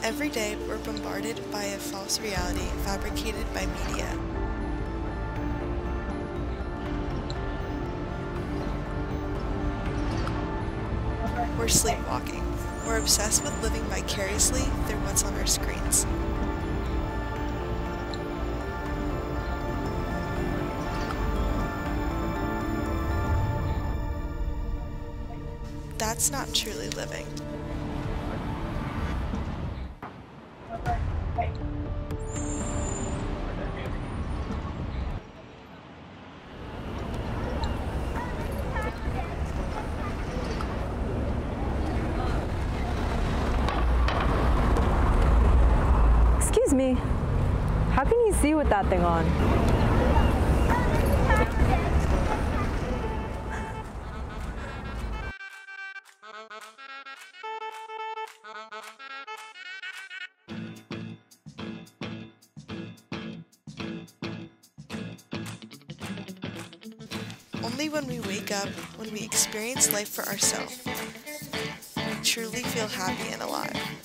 Every day, we're bombarded by a false reality fabricated by media. We're sleepwalking. We're obsessed with living vicariously through what's on our screens. That's not truly living. Excuse me, how can you see with that thing on? Only when we wake up, when we experience life for ourselves, we truly feel happy and alive.